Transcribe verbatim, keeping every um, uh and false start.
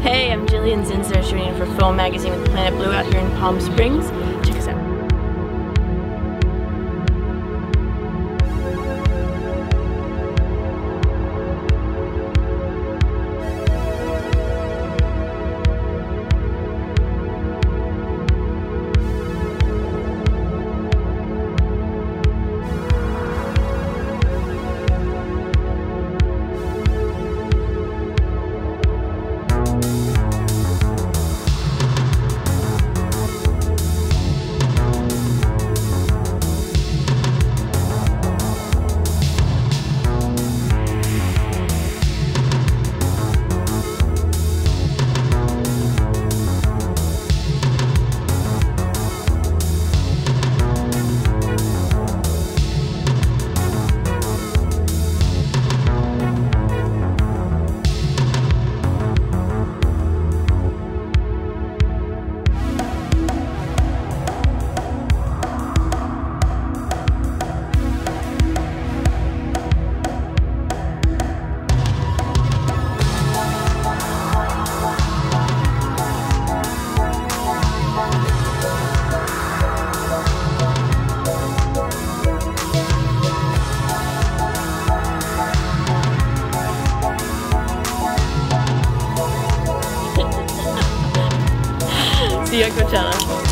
Hey, I'm Jillian Zinsner, shooting for Film Magazine with Planet Blue out here in Palm Springs. Check us out. See you at Coachella.